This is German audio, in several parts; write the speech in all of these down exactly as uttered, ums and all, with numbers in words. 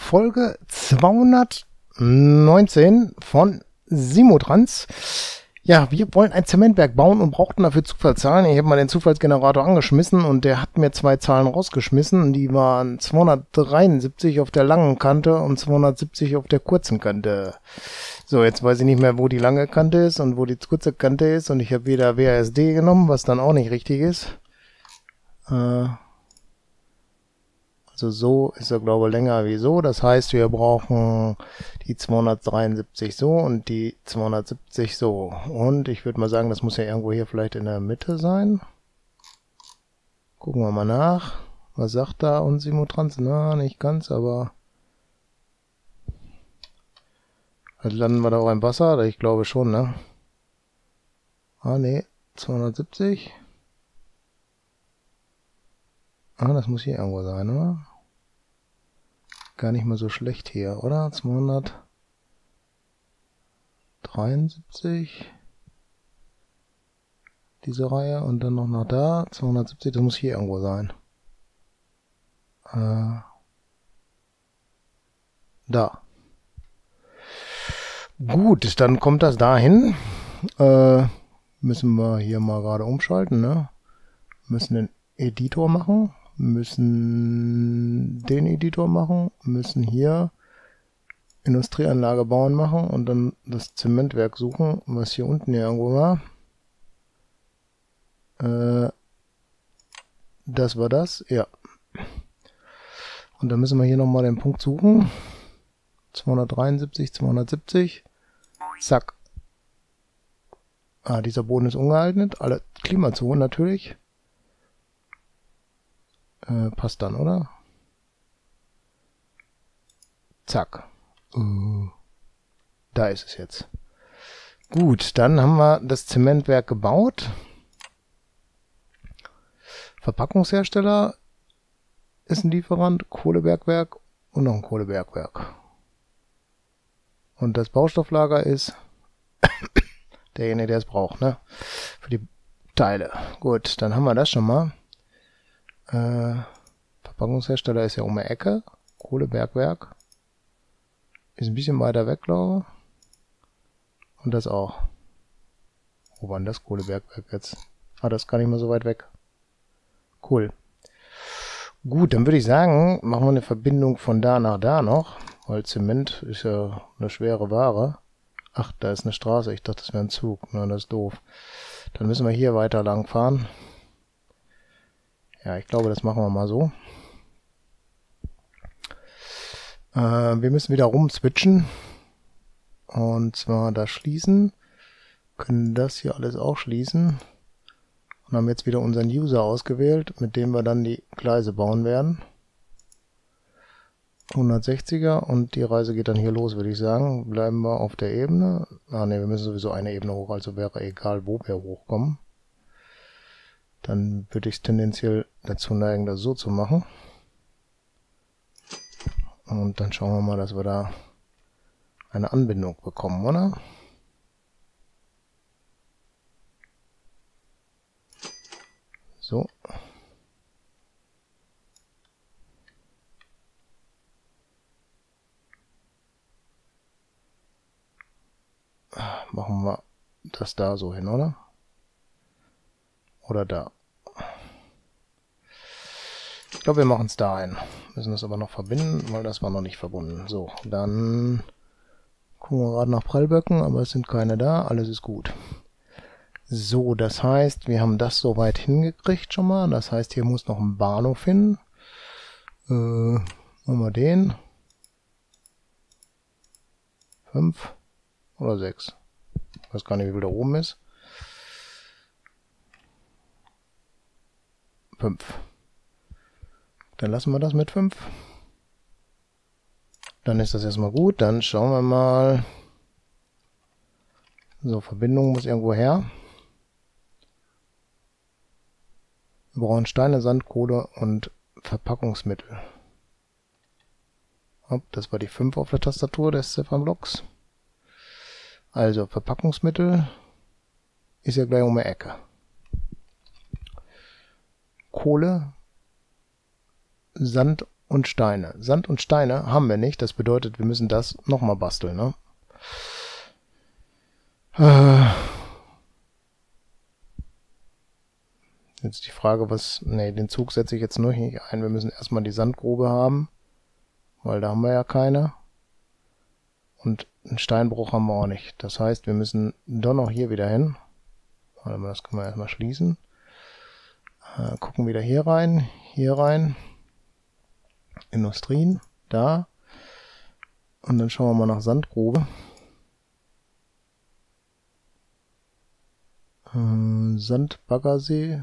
Folge zweihundertneunzehn von Simotrans. Ja, wir wollen ein Zementwerk bauen und brauchten dafür Zufallszahlen. Ich habe mal den Zufallsgenerator angeschmissen und der hat mir zwei Zahlen rausgeschmissen. Die waren zweihundertdreiundsiebzig auf der langen Kante und zweihundertsiebzig auf der kurzen Kante. So, jetzt weiß ich nicht mehr, wo die lange Kante ist und wo die kurze Kante ist. Und ich habe wieder W A S D genommen, was dann auch nicht richtig ist. Äh... Also so ist er, glaube ich, länger wie so. Das heißt, wir brauchen die zweihundertdreiundsiebzig so und die zweihundertsiebzig so. Und ich würde mal sagen, das muss ja irgendwo hier vielleicht in der Mitte sein. Gucken wir mal nach. Was sagt da uns Simotrans? Na, nicht ganz, aber... Also landen wir da auch im Wasser? Ich glaube schon, ne? Ah, ne. zweihundertsiebzig. Ah, das muss hier irgendwo sein, oder? Gar nicht mal so schlecht hier, oder? zweihundertdreiundsiebzig. Diese Reihe und dann noch nach da. zweihundertsiebzig, das muss hier irgendwo sein. Äh, da. Gut, dann kommt das dahin. Äh, müssen wir hier mal gerade umschalten, ne? Müssen den Editor machen. Müssen den Editor machen, müssen hier Industrieanlage bauen machen und dann das Zementwerk suchen, was hier unten hier irgendwo war. Äh, das war das, ja. Und dann müssen wir hier nochmal den Punkt suchen. zweihundertdreiundsiebzig, zweihundertsiebzig. Zack. Ah, dieser Boden ist ungeeignet. Alle Klimazonen natürlich. Äh, passt dann, oder? Zack. Uh, da ist es jetzt. Gut, dann haben wir das Zementwerk gebaut. Verpackungshersteller ist ein Lieferant, Kohlebergwerk und noch ein Kohlebergwerk. Und das Baustofflager ist derjenige, der es braucht, ne? Für die Teile. Gut, dann haben wir das schon mal. Äh, Verpackungshersteller ist ja um die Ecke. Kohlebergwerk. Ist ein bisschen weiter weg, glaube ich. Und das auch. Wo war denn das Kohlebergwerk jetzt? Ah, das ist gar nicht mehr so weit weg. Cool. Gut, dann würde ich sagen, machen wir eine Verbindung von da nach da noch. Weil Zement ist ja eine schwere Ware. Ach, da ist eine Straße. Ich dachte, das wäre ein Zug. Na, das ist doof. Dann müssen wir hier weiter lang fahren. Ja, ich glaube, das machen wir mal so. Äh, wir müssen wieder rumswitchen. Und zwar das schließen. Können das hier alles auch schließen. Und haben jetzt wieder unseren User ausgewählt, mit dem wir dann die Gleise bauen werden. hundertsechziger und die Reise geht dann hier los, würde ich sagen. Bleiben wir auf der Ebene. Ah ne, wir müssen sowieso eine Ebene hoch, also wäre egal, wo wir hochkommen. Dann würde ich tendenziell dazu neigen, das so zu machen. Und dann schauen wir mal, dass wir da eine Anbindung bekommen, oder? So. Machen wir das da so hin, oder? Oder da. Ich glaube, wir machen es da ein. Müssen das aber noch verbinden, weil das war noch nicht verbunden. So, dann gucken wir gerade nach Prellböcken, aber es sind keine da. Alles ist gut. So, das heißt, wir haben das soweit hingekriegt schon mal. Das heißt, hier muss noch ein Bahnhof hin. Äh, machen wir den. Fünf oder sechs. Ich weiß gar nicht, wie viel da oben ist. fünf. Dann lassen wir das mit fünf. Dann ist das erstmal gut. Dann schauen wir mal. So, Verbindung muss irgendwo her. Wir brauchen Steine, Sand, Kohle und Verpackungsmittel. Hopp, das war die fünf auf der Tastatur des Ziffernblocks. Also, Verpackungsmittel ist ja gleich um die Ecke. Kohle, Sand und Steine. Sand und Steine haben wir nicht. Das bedeutet, wir müssen das nochmal basteln, ne? Äh, jetzt die Frage, was... Ne, den Zug setze ich jetzt noch nicht ein. Wir müssen erstmal die Sandgrube haben, weil da haben wir ja keine. Und einen Steinbruch haben wir auch nicht. Das heißt, wir müssen doch noch hier wieder hin. Warte mal, das können wir erstmal schließen. Äh, gucken wieder hier rein, hier rein. Industrien, da. Und dann schauen wir mal nach Sandgrube. Äh, Sandbaggersee.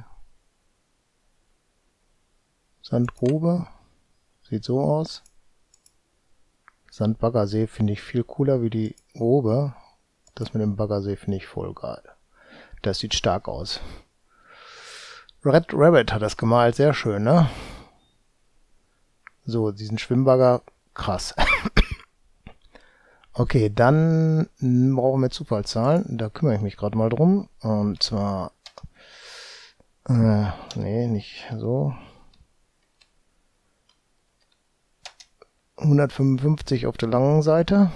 Sandgrube. Sieht so aus. Sandbaggersee finde ich viel cooler wie die Grube. Das mit dem Baggersee finde ich voll geil. Das sieht stark aus. Red Rabbit hat das gemalt, sehr schön, ne? So, diesen Schwimmbagger, krass. Okay, dann brauchen wir Zufallszahlen. Da kümmere ich mich gerade mal drum. Und zwar, äh, nee, nicht so. hundertfünfundfünfzig auf der langen Seite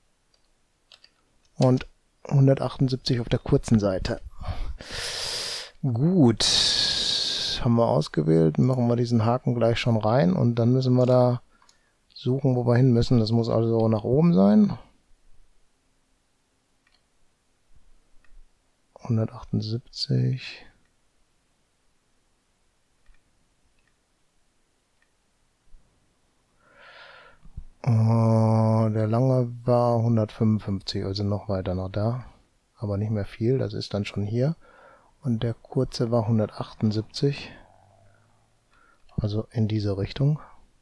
und hundertachtundsiebzig auf der kurzen Seite. Gut, haben wir ausgewählt, machen wir diesen Haken gleich schon rein und dann müssen wir da suchen, wo wir hin müssen. Das muss also nach oben sein. hundertachtundsiebzig. Oh, der lange war hundertfünfundfünfzig, also noch weiter nach da. Aber nicht mehr viel, das ist dann schon hier. Und der kurze war hundertachtundsiebzig. Also in diese Richtung.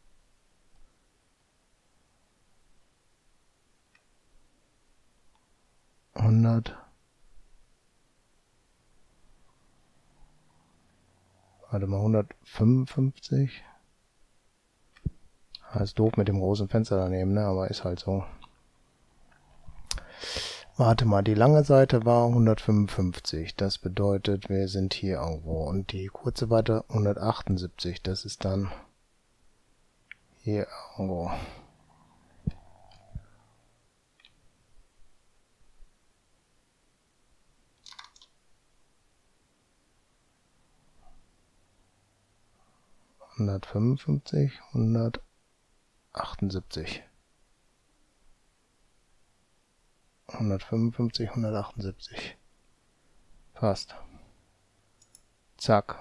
hundert. Warte mal, hundertfünfundfünfzig. Das ist doof mit dem großen Fenster daneben, ne? Aber ist halt so. Warte mal, die lange Seite war hundertfünfundfünfzig. Das bedeutet, wir sind hier irgendwo. Und die kurze Seite hundertachtundsiebzig. Das ist dann hier irgendwo. hundertfünfundfünfzig, hundertachtundsiebzig. hundertfünfundfünfzig, hundertachtundsiebzig. Passt. Zack.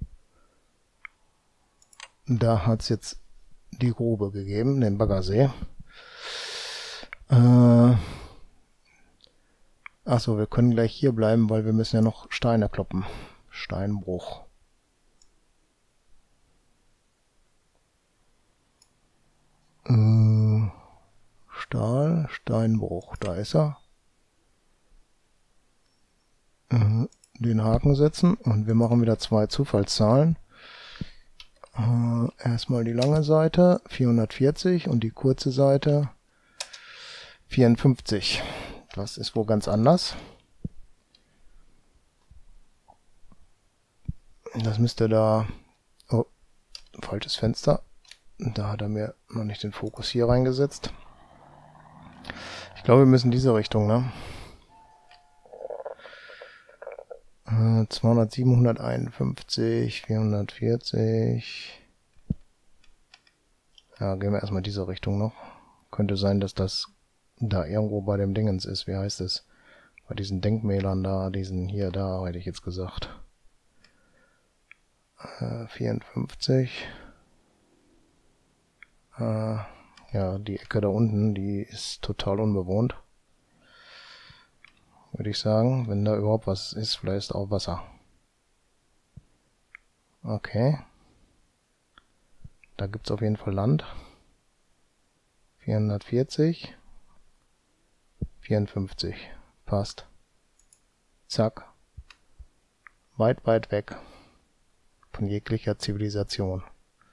Da hat es jetzt die Grube gegeben, den Baggersee. Äh, Achso, wir können gleich hier bleiben, weil wir müssen ja noch Steine kloppen. Steinbruch. Äh, Stahl, Steinbruch, da ist er. Äh, den Haken setzen und wir machen wieder zwei Zufallszahlen. Äh, erstmal die lange Seite, vierhundertvierzig und die kurze Seite vierundfünfzig. Das ist wohl ganz anders. Das müsste da... Oh, falsches Fenster. Da hat er mir noch nicht den Fokus hier reingesetzt. Ich glaube, wir müssen diese Richtung, ne? Äh, zweihundertsieben, hunderteinundfünfzig, vierhundertvierzig. Ja, gehen wir erstmal diese Richtung noch. Könnte sein, dass das da irgendwo bei dem Dingens ist. Wie heißt es? Bei diesen Denkmälern da, diesen hier, da, hätte ich jetzt gesagt. Äh, vierundfünfzig. Äh, ja, die Ecke da unten, die ist total unbewohnt. Würde ich sagen. Wenn da überhaupt was ist, vielleicht ist auch Wasser. Okay. Da gibt es auf jeden Fall Land. vierhundertvierzig. vierundfünfzig. Passt. Zack. Weit, weit weg. Von jeglicher Zivilisation.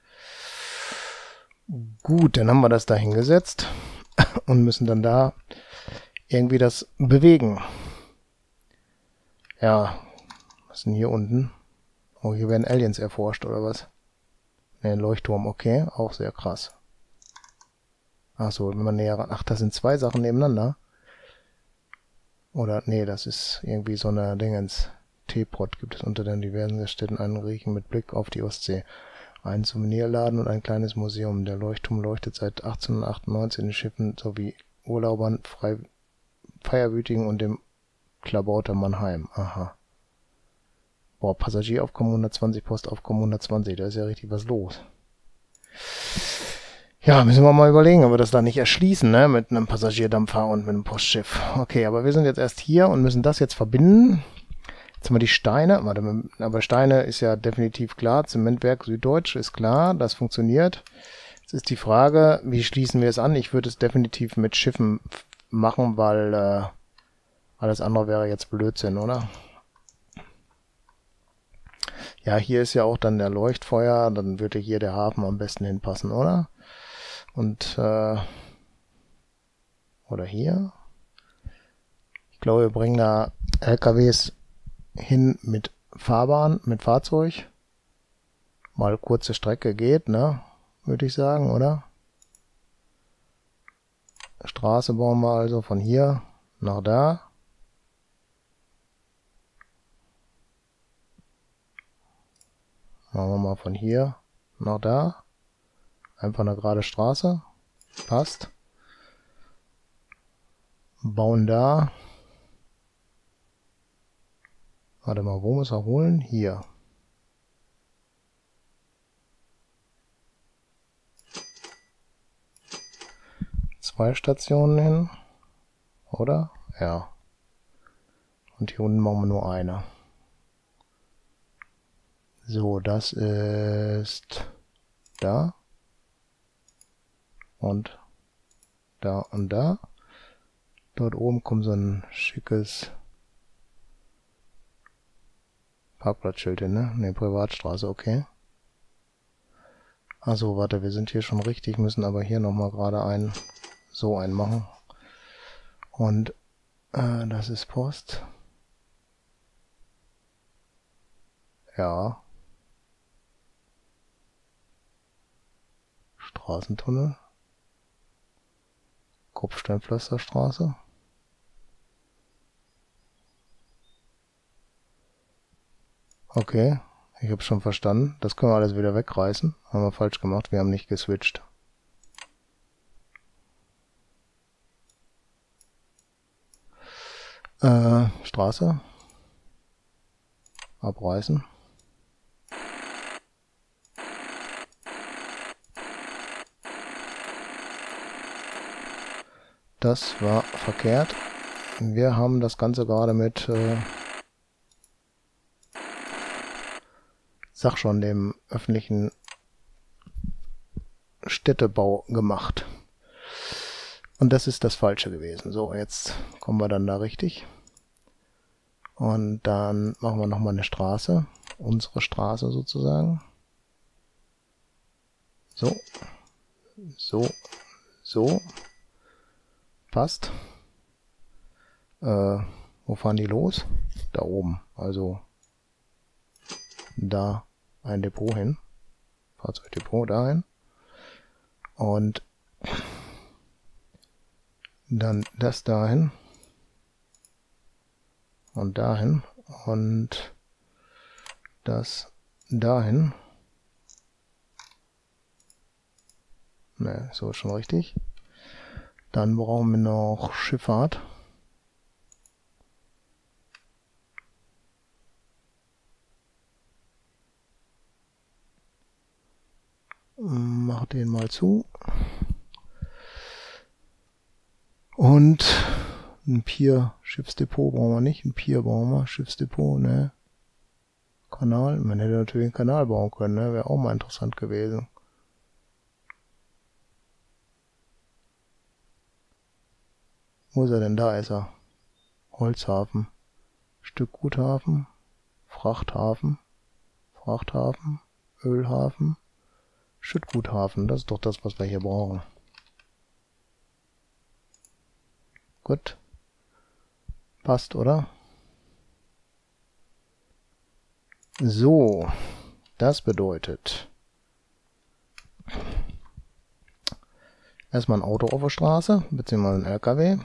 Gut, dann haben wir das da hingesetzt und müssen dann da irgendwie das bewegen. Ja, was ist denn hier unten? Oh, hier werden Aliens erforscht, oder was? Ne, Leuchtturm, okay, auch sehr krass. Ach so, wenn man näher ran... Ach, das sind zwei Sachen nebeneinander. Oder, nee, das ist irgendwie so eine Dingens. Teeprott gibt es unter den diversen Städten einen Riechen mit Blick auf die Ostsee. Einen Souvenirladen und ein kleines Museum. Der Leuchtturm leuchtet seit achtzehnhundertachtundneunzig in den Schiffen sowie Urlaubern, Frei Feierwütigen und dem Klabauter Mannheim. Aha. Boah, Passagieraufkommen hundertzwanzig, Postaufkommen hundertzwanzig. Da ist ja richtig was los. Ja, müssen wir mal überlegen, ob wir das da nicht erschließen, ne? Mit einem Passagierdampfer und mit einem Postschiff. Okay, aber wir sind jetzt erst hier und müssen das jetzt verbinden. Jetzt haben wir die Steine. Warte, aber Steine ist ja definitiv klar. Zementwerk Süddeutsch ist klar, das funktioniert. Jetzt ist die Frage, wie schließen wir es an? Ich würde es definitiv mit Schiffen machen, weil äh, alles andere wäre jetzt Blödsinn, oder? Ja, hier ist ja auch dann der Leuchtfeuer. Dann würde hier der Hafen am besten hinpassen, oder? Und, äh, oder hier. Ich glaube, wir bringen da L K Ws hin mit Fahrbahn, mit Fahrzeug. Mal kurze Strecke geht, ne? Würde ich sagen, oder? Straße bauen wir also von hier nach da. Machen wir mal von hier nach da. Einfach eine gerade Straße. Passt. Bauen da. Warte mal, wo muss er holen? Hier. Zwei Stationen hin. Oder? Ja. Und hier unten machen wir nur eine. So, das ist da. Und da und da. Dort oben kommt so ein schickes Parkplatzschild hin, ne? Ne, Privatstraße, okay. Also, warte, wir sind hier schon richtig, müssen aber hier nochmal gerade einen, so einen machen. Und äh, das ist Post. Ja. Straßentunnel. Kopfsteinpflasterstraße. Okay, ich habe schon verstanden. Das können wir alles wieder wegreißen. Haben wir falsch gemacht, wir haben nicht geswitcht. Äh, Straße. Abreißen. Das war verkehrt. Wir haben das Ganze gerade mit, äh, sag schon, dem öffentlichen Städtebau gemacht. Und das ist das Falsche gewesen. So, jetzt kommen wir dann da richtig. Und dann machen wir nochmal eine Straße. Unsere Straße sozusagen. So. So. So. Passt. Äh, wo fahren die los? Da oben. Also da ein Depot hin. Fahrzeugdepot dahin. Und dann das dahin. Und dahin. Und das dahin. Ne, so ist schon richtig. Dann brauchen wir noch Schifffahrt. Mach den mal zu. Und ein Pier, Schiffsdepot brauchen wir nicht. Ein Pier brauchen wir, Schiffsdepot, ne? Kanal, man hätte natürlich einen Kanal bauen können, ne? Wäre auch mal interessant gewesen. Wo ist er denn? Da ist er. Holzhafen. Stückguthafen. Frachthafen. Frachthafen. Ölhafen. Schüttguthafen. Das ist doch das, was wir hier brauchen. Gut. Passt, oder? So. Das bedeutet, Erstmal ein Auto auf der Straße, beziehungsweise ein L K W.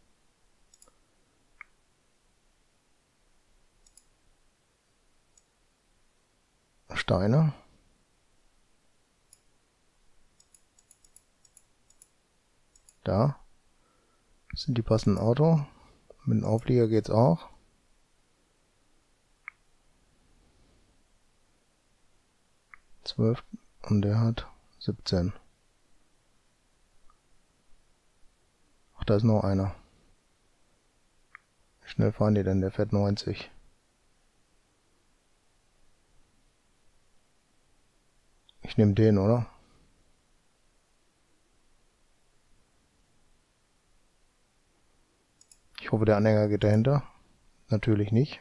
Steine. Da sind die passenden Auto. Mit dem Auflieger geht's auch. zwölf und der hat siebzehn. Ach, da ist noch einer. Wie schnell fahren die denn? Der fährt neunzig. Ich nehme den, oder? Ich hoffe, der Anhänger geht dahinter. Natürlich nicht.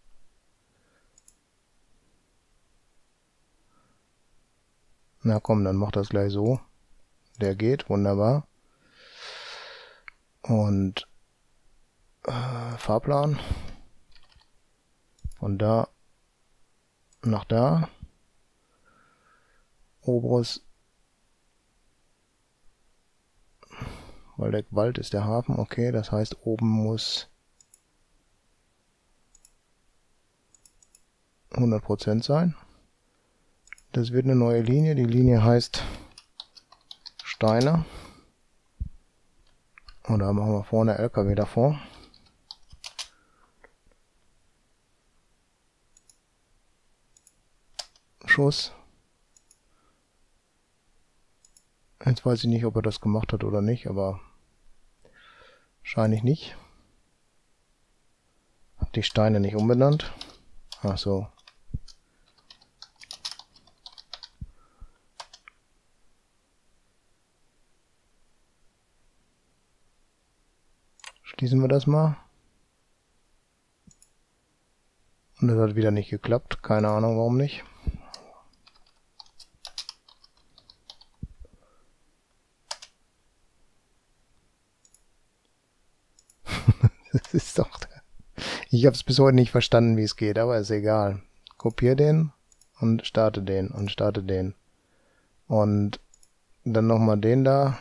Na komm, dann mach das gleich so. Der geht, wunderbar. Und äh, Fahrplan. Von da nach da. Oberes Waldeck-Wald ist der Hafen, okay, das heißt oben muss hundert Prozent sein. Das wird eine neue Linie, die Linie heißt Steine. Und da machen wir vorne L K W davor. Schuss. Jetzt weiß ich nicht, ob er das gemacht hat oder nicht, aber wahrscheinlich nicht. Hab die Steine nicht umbenannt. Ach so. Schließen wir das mal. Und das hat wieder nicht geklappt. Keine Ahnung, warum nicht. Das ist doch... Ich habe es bis heute nicht verstanden, wie es geht, aber ist egal. Kopiere den und starte den und starte den. Und dann nochmal den da.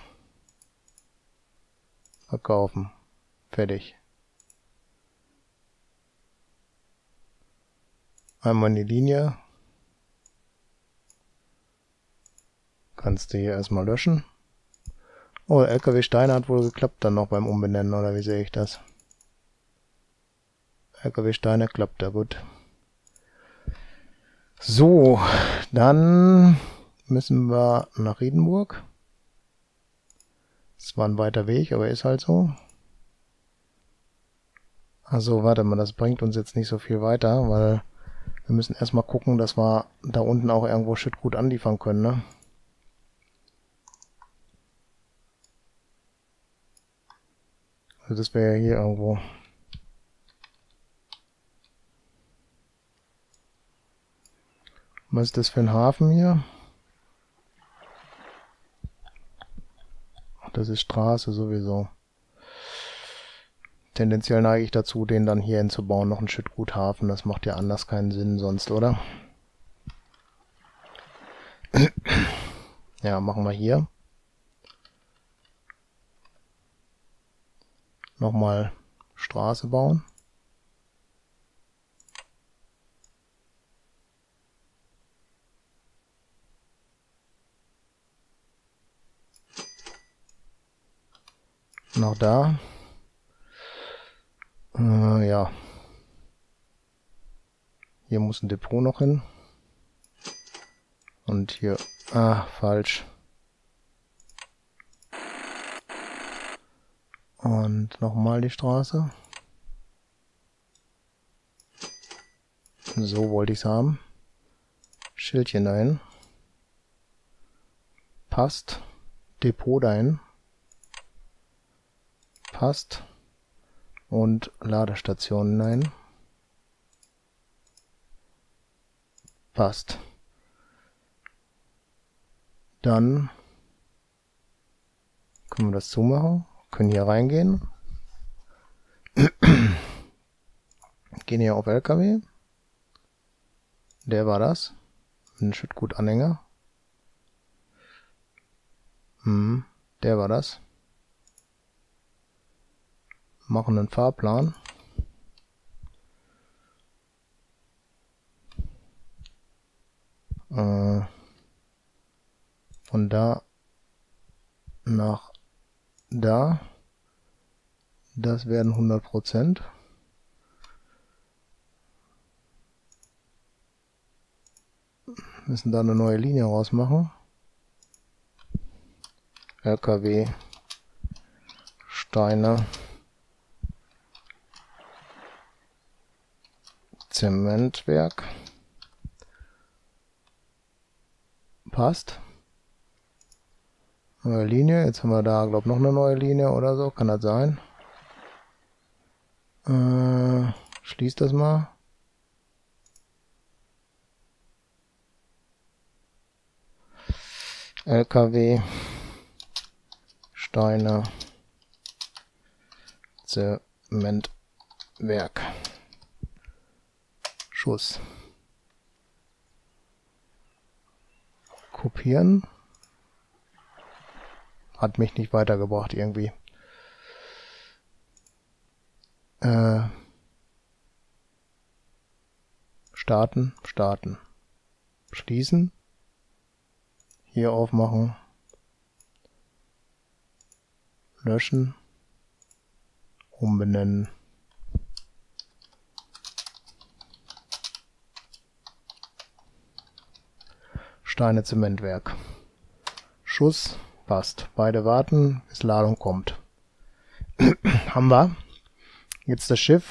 Verkaufen. Fertig. Einmal in die Linie. Kannst du hier erstmal löschen. Oh, L K W Steine hat wohl geklappt dann noch beim Umbenennen, oder wie sehe ich das? L K W Steine klappt da gut. So, dann müssen wir nach Riedenburg. Das war ein weiter Weg, aber ist halt so. Also warte mal, das bringt uns jetzt nicht so viel weiter, weil wir müssen erstmal gucken, dass wir da unten auch irgendwo Schüttgut anliefern können, ne? Also das wäre ja hier irgendwo. Was ist das für ein Hafen hier? Das ist Straße sowieso. Tendenziell neige ich dazu, den dann hier hinzubauen, noch ein Schüttguthafen. Das macht ja anders keinen Sinn sonst, oder? Ja, machen wir hier. Nochmal Straße bauen. Noch da. Äh, ja. Hier muss ein Depot noch hin. Und hier... Ah, falsch. Und nochmal die Straße. So wollte ich es haben. Schildchen dahin. Passt. Depot dahin. Passt. Und Ladestationen hinein. Passt. Dann können wir das zumachen. Können hier reingehen. Gehen hier auf L K W. Der war das. Ein Schüttgutanhänger. Hm, der war das. Machen einen Fahrplan. Äh, von da nach da. Das werden hundert Prozent. Müssen da eine neue Linie rausmachen. L K W, Steine, Zementwerk. Passt. Neue Linie. Jetzt haben wir da, glaube ich, noch eine neue Linie oder so. Kann das sein? Äh, schließ das mal. L K W, Steine, Zementwerk, Schuss. Kopieren. Hat mich nicht weitergebracht irgendwie. Äh, starten, starten. Schließen. Hier aufmachen. Löschen. Umbenennen. Steine Zementwerk. Schuss. Passt. Beide warten, bis Ladung kommt. Haben wir. Jetzt das Schiff.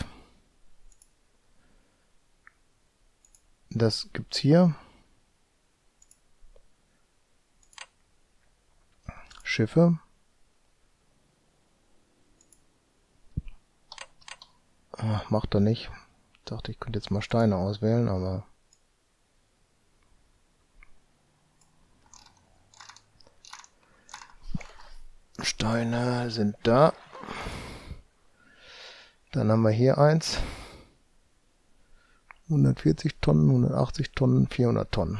Das gibt's hier. Schiffe. Ach, macht er nicht. Ich dachte, ich könnte jetzt mal Steine auswählen, aber... Steine sind da. Dann haben wir hier eins. hundertvierzig Tonnen, hundertachtzig Tonnen, vierhundert Tonnen.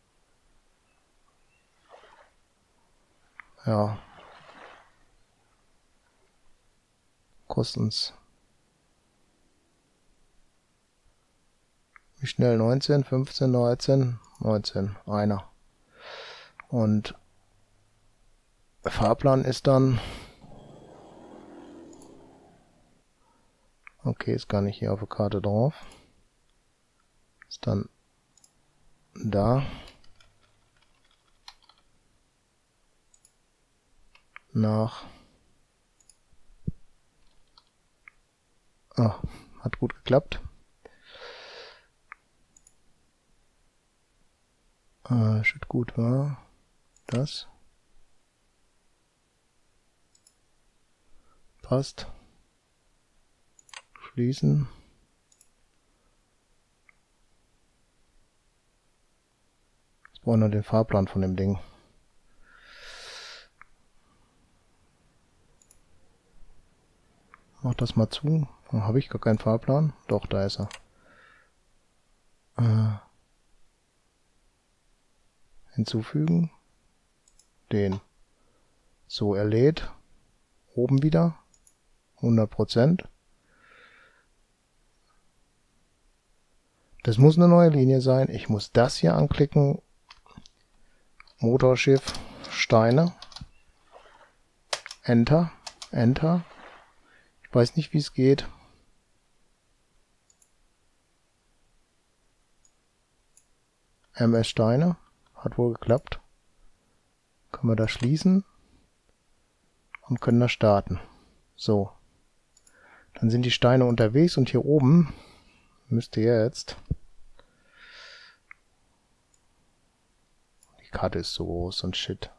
Ja. Kostet uns. Wie schnell? neunzehn, fünfzehn, dreizehn, neunzehn. Einer. Und Fahrplan ist dann... Okay, ist gar nicht hier auf der Karte drauf. Ist dann da. Nach... Ah, hat gut geklappt. Äh, shit, gut war das. Passt. Schließen. Jetzt brauchen wir nur den Fahrplan von dem Ding. Mach das mal zu. Oh, habe ich gar keinen Fahrplan? Doch, da ist er. Äh, hinzufügen. Den. So, er lädt. Oben wieder. hundert Prozent. Das muss eine neue Linie sein. Ich muss das hier anklicken. Motorschiff, Steine. Enter. Enter. Ich weiß nicht, wie es geht. M S Steine. Hat wohl geklappt. Können wir das schließen. Und können das starten. So. Dann sind die Steine unterwegs und hier oben müsste jetzt... Die Karte ist so groß und shit.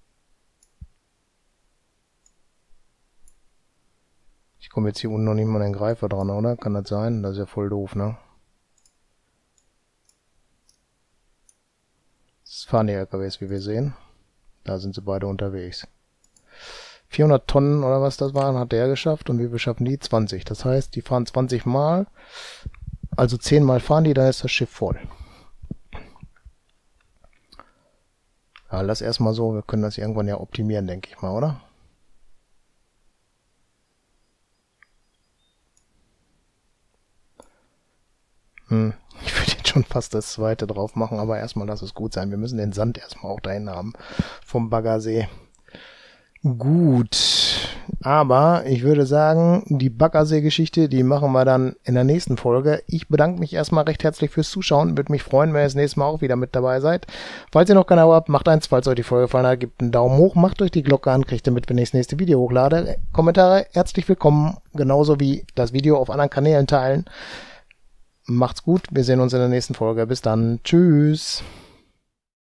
Ich komme jetzt hier unten noch nicht mal an den Greifer dran, oder? Kann das sein? Das ist ja voll doof, ne? Das fahren die L K Ws, wie wir sehen. Da sind sie beide unterwegs. vierhundert Tonnen oder was das waren, hat der geschafft und wir beschaffen die zwanzig. Das heißt, die fahren zwanzig Mal, also zehn Mal fahren die, da ist das Schiff voll. Ja, lass erstmal so, wir können das irgendwann ja optimieren, denke ich mal, oder? Hm, ich würde jetzt schon fast das zweite drauf machen, aber erstmal lass es gut sein. Wir müssen den Sand erstmal auch dahin haben vom Baggersee. Gut, aber ich würde sagen, die Baggersee-Geschichte, die machen wir dann in der nächsten Folge. Ich bedanke mich erstmal recht herzlich fürs Zuschauen. Würde mich freuen, wenn ihr das nächste Mal auch wieder mit dabei seid. Falls ihr noch kein Abo habt, macht eins. Falls euch die Folge gefallen hat, gebt einen Daumen hoch, macht euch die Glocke an, kriegt ihr mit, wenn ich das nächste Video hochlade. Kommentare herzlich willkommen, genauso wie das Video auf anderen Kanälen teilen. Macht's gut, wir sehen uns in der nächsten Folge. Bis dann, tschüss.